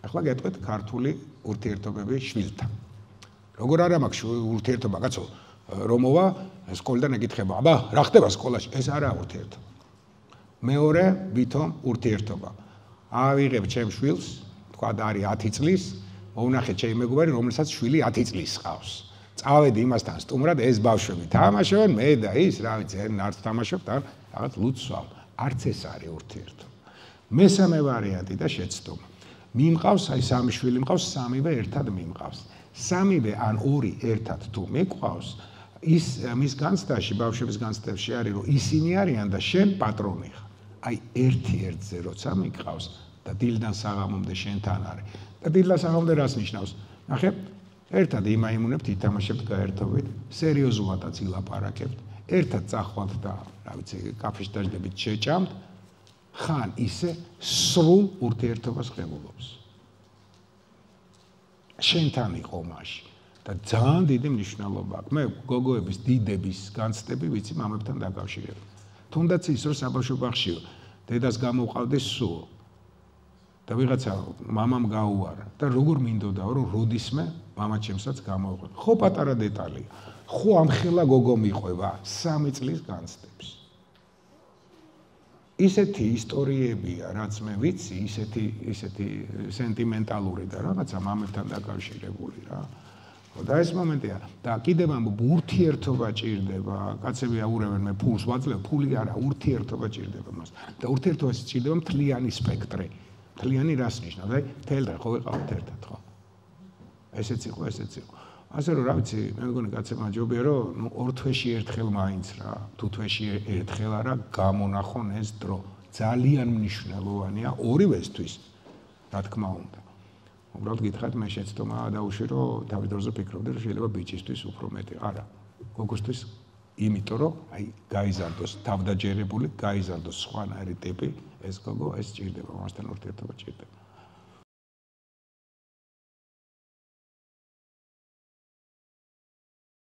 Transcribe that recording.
ახლა გეტყვით ქართული ურთიერთობები შვილთან. როგორ არა მაქვს ურთიერთობა, კაცო, რომ მოვა სკოლიდან ეკითხება, აბა, რა ხდება სკოლაში? ეს არაა ურთიერთობა. მეორე ვითომ ურთიერთობა. ავიღებ ჩემ შვილს, თქვა არის 10 წლის, მოვნახეთ ჩემი მეგობარი, რომელსაც შვილი 10 წლის ჰყავს. წავედი იმასთან სტუმრად, ეს ბავშვები თამაშობენ, მე და ის, რა ვიცი, ნარც თამაშობთ, ან რაღაც ლუდს ვსვამ. არც ეს არის ურთიერთობა. მესამე ვარიანტი და შეცდომა. მიმყავს, აი სამი შვილი მყავს, სამივე ერთად მიმყავს. სამივე ან ორი ერთად თუ მიყვავს, ის მის განცდაში, ბავშვების განცდებში არის, რომ ისინი არიან და შენ პატრონი ხარ. აი ერთი-ერთზე როცა მიყავს და დილიდან საღამომდე შენთან არის. და დილიდან საღამომდე რას ნიშნავს? ნახე, ერთად იმაიმუნებთ, ითამაშებთ გაერთობით, სერიოზულადაც ილაპარაკებთ, ერთად წახვალთ და, რა ვიცი, კაფეში დაждებით შეჭამთ, ხან ისე სრულ ურთიერთობას ღებულობს. შენთან იყო მაშინ და ძალიან დიდი მნიშვნელობა აქვს. მე გოგოების დიდების განცდები ვიცი მამებთან დაკავშირებით. თუნდაც ის რომ საბავშვო ბაღშიო დედას გამოვყავდი სულ და ვიღაცა მამამ გაუარა და როგორ მინდოდაო რომ როდისმე მამაჩემსაც გამოვყავ. ხო პატარა დეტალია. ხო ამხელა გოგო მიყვება 3 წლის განცდებს. ისეთი ისტორიებია, რაც მე ვიცი, ისეთი სენტიმენტალური და რაღაცა მამებთან დაკავშირებული რა. და ეს მომენტია და კიდევ ამბობ ურთიერთობა ჭირდება, კაცები აურევენ მე ფულს ვაძლევ, ფული არა, ურთიერთობა ჭირდება მას. და ურთიერთობას ჭირდება მთლიანი სპექტრი. მთლიანი რას ნიშნავს? აი, თელდა ხო ვიყავთ ერთად, ხო? ესეც იყო, ესეც იყო. ასე რომ რა ვიცი, მე მგონი კაცებმა ჯობია რომ ნუ 2 თვეში ერთხელ მაინც რა, თუ თვეში ერთხელ არა გამონახონ ეს დრო. ძალიან მნიშვნელოვანია ორივესთვის, რა თქმა უნდა. უბრალოდ გითხრათ მე შეცდომა დაუშვი რომ თავის დროზე ფიქრობდი რომ შეიძლება ბიჭისთვის უფრო მეტი. არა, გოგოსთვის იმიტომ რომ აი გაიზარდოს თავდაჯერებული, გაიზარდოს სხვანაირი ტიპი, ეს გოგო ეს ჭირდება, მასთან ურთიერთობა ჭირდება.